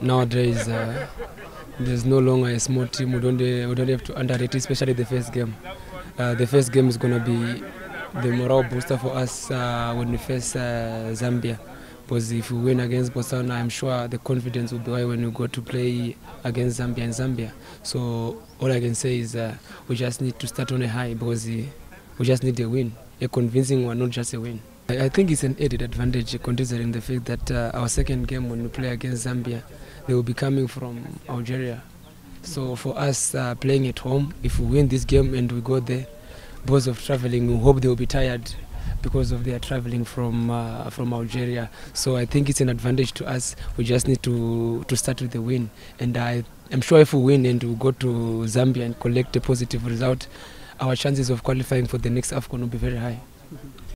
nowadays there's no longer a small team. We don't have to underrate, especially the first game. The first game is going to be the morale booster for us when we face Zambia. Because if we win against Botswana, I'm sure the confidence will be high when we go to play against Zambia. So all I can say is we just need to start on a high, because we just need a win, a convincing one, not just a win. I think it's an added advantage considering the fact that our second game when we play against Zambia, they will be coming from Algeria. So for us playing at home, if we win this game and we go there, because of traveling, we hope they will be tired because of their traveling from Algeria. So I think it's an advantage to us. We just need to start with the win. And I'm sure if we win and we go to Zambia and collect a positive result, our chances of qualifying for the next AFCON will be very high.